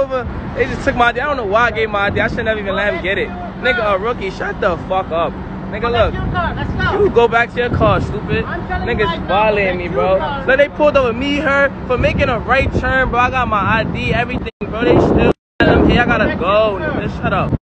over. They just took my ID. I don't know why I gave my ID. I should never even let him get it. Nigga, a rookie, shut the fuck up. Nigga, look. You go back to your car, stupid. Niggas violating me, bro. So they pulled over me, her, for making a right turn, bro. I got my ID, everything, bro. They still, hey, I gotta go. Nigga, shut up.